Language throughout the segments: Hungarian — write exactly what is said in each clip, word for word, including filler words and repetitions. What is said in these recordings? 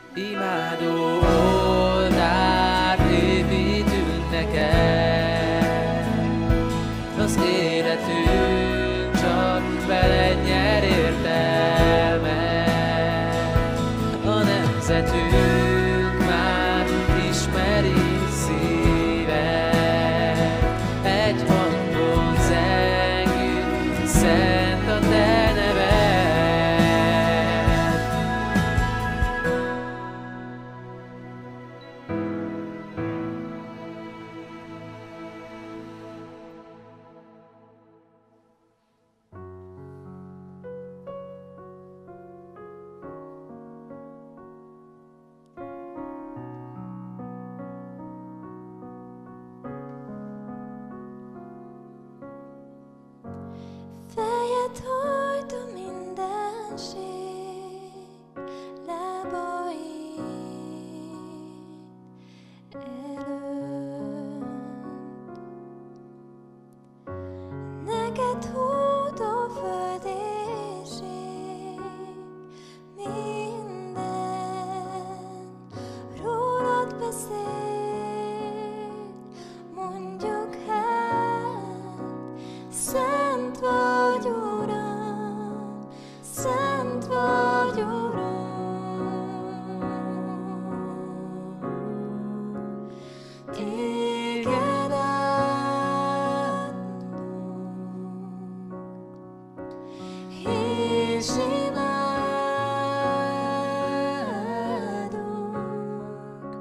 Imádó oltár építünk neked, az életünk csak veled nyer értelmet. A nemzetünk már ismeri szíved, egy hangon zengünk, szent a te neved. Fejet hajt a mindenség lábain előtt. Neked hód a föld és ég, minden rólad beszél. Mondjuk hát, szent vagy, Uram, szent vagy, Uram. Téged áldunk, és imádunk.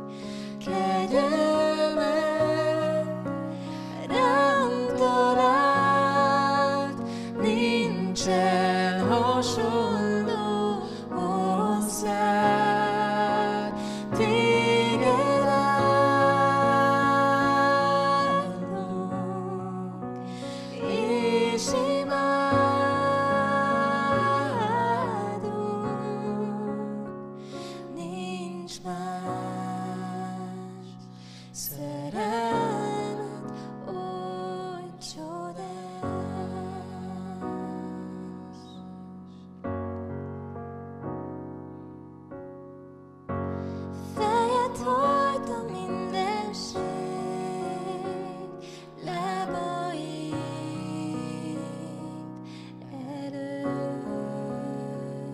Kegyelmed ránk talált, nincsen hasonló hozzád. Téged áldunk, és imádunk. Nincs más szerelmed oly csodás. Fejet hajt a mindenség lábain előtt.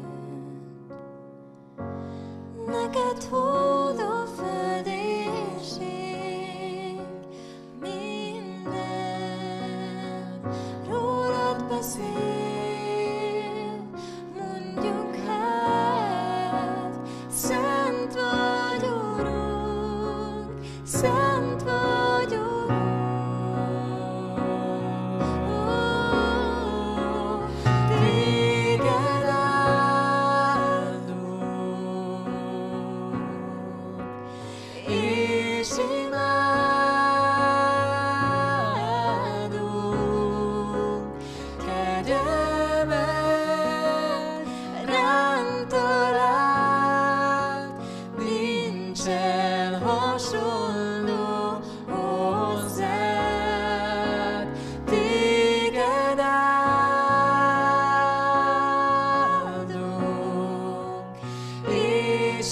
Neked hód a föld és ég, minden rólad beszél. Mondjuk hát, szent vagy, Urunk, szent vagy, Urunk. Ó, téged áldunk, és imádunk. Kegyelmed ránk talált, nincsen hasonló hozzád. Téged áldunk, és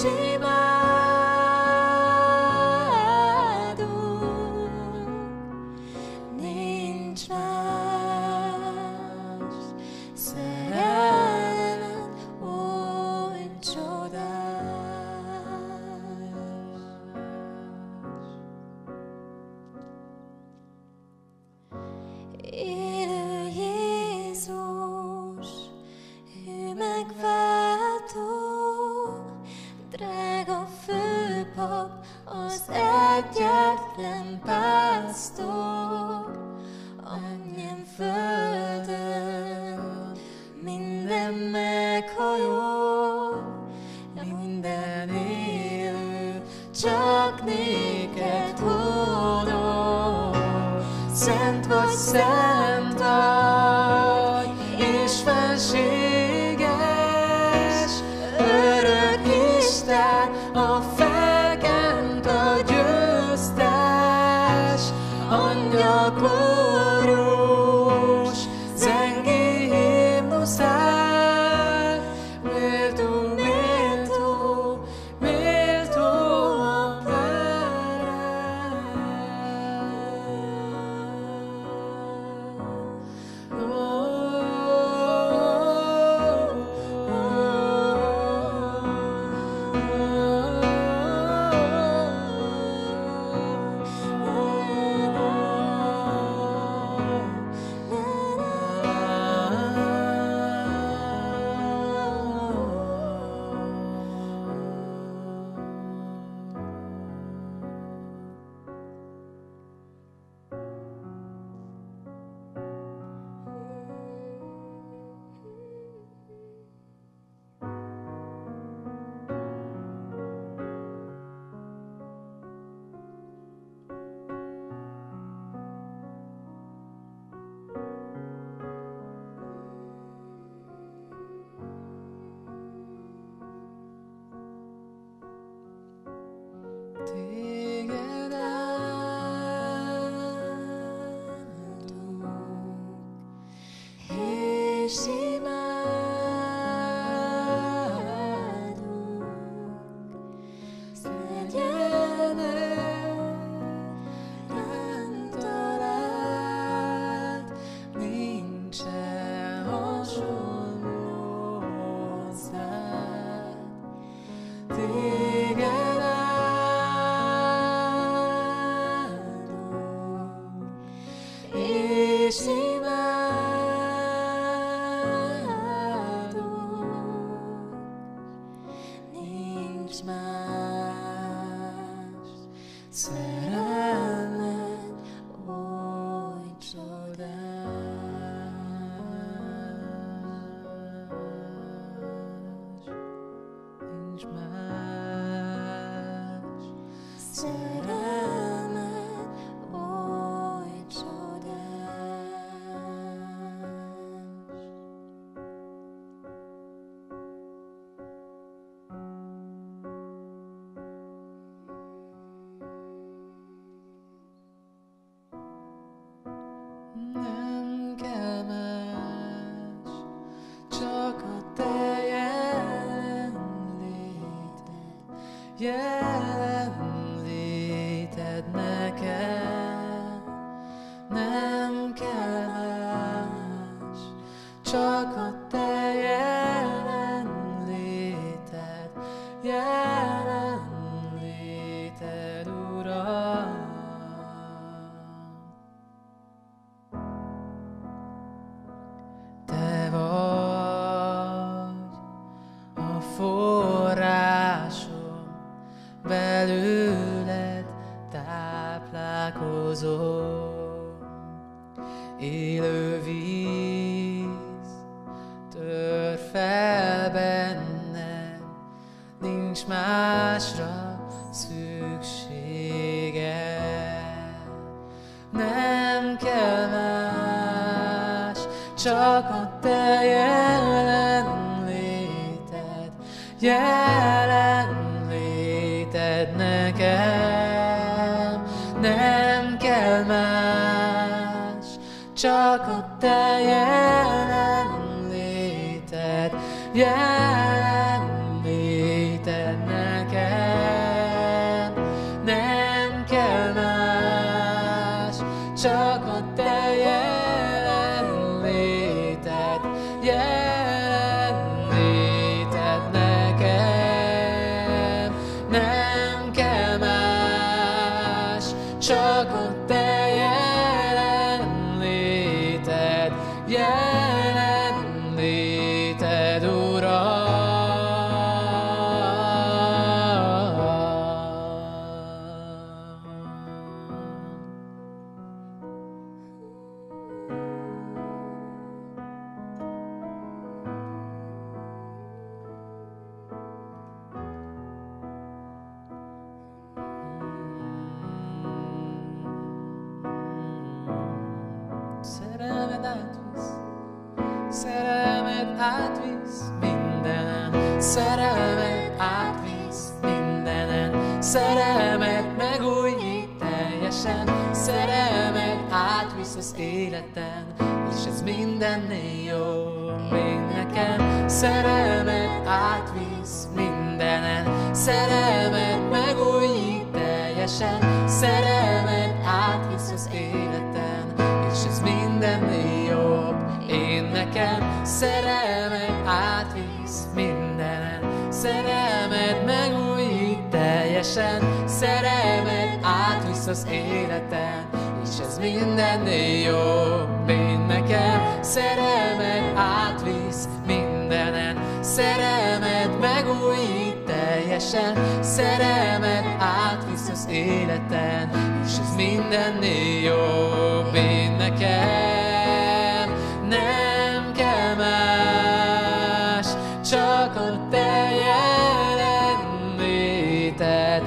imádunk. Nincs más szerelmed oly csodás. Élő Jézus, hű megváltó, drága főpap, az egyetlen pásztor. Annyian földön minden meghajol, minden élő csak néked hódol. Szent vagy, szent vagy, és fenséges, örök Isten, a felkent, a győztes, angyal kórus, zengi himnuszál. Méltó, méltó, méltó téged áldunk, és imádunk. Szegyenek ránk talált, nincsen hasonló hozzád. Téged áldunk, és imádunk. Nincs más szerelmed, oly csodás. Nincs más szerelmed, oly csodás. Nem kell más, csak a te jelenléted, jelenléted nekem. Nem kell más, csak a te jelenléted, jelenléted, Uram. Te vagy a forrásom, belőled táplálkozom. Élő víz tör fel bennem, nincs másra szükségem. Nem kell más, csak a te jelenléted, jelenléted nekem. Nem kell más, csak a te jelenléted, jelenléted nekem. Nem kell más, csak a te jelenléted, jelenléted nekem. Nem kell más, csak a te jelenléted, jelenléted, Uram. Szerelmed átvisz, szerelmed átvisz mindenen, szerelmed átvisz mindenen, szerelmed megújít teljesen, szerelmed átvisz az életen, és ez mindennél jobb még nekem. Szerelmed átvisz mindenen, szerelmed megújít teljesen, szerelmed átvisz az életen, és ez mindennél jobb én nekem. Szerelmed átvisz mindenen, szerelmed megújít teljesen, szerelmed átvisz az életen, és ez mindennél jobb én nekem. Szerelmed átvisz mindenen, szerelmed megújít teljesen, szerelmed átvisz az életen, és ez mindennél jobb én nekem. Nem kell más, csak a te jelenléted,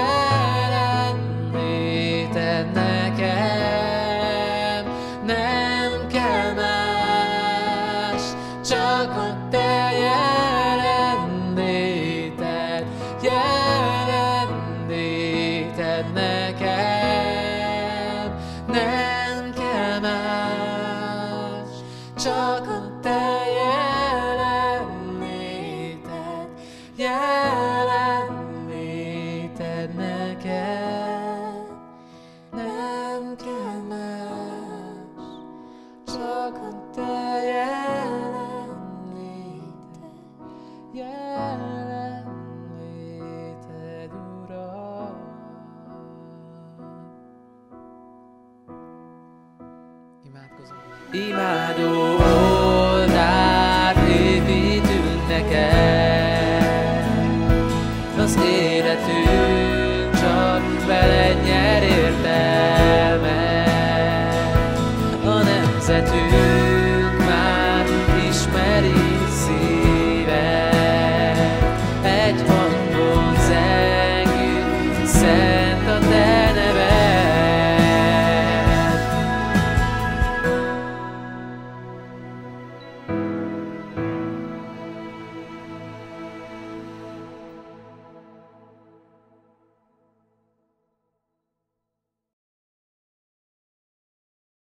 jelenléted nekem. Nem kell más, csak a te jelenléted, jelenléted. jelenléted nekem, nem kell más, csak a te jelenléted, jelenléted, Uram. Imádkozom. Imádó oltárt építünk neked, az életünk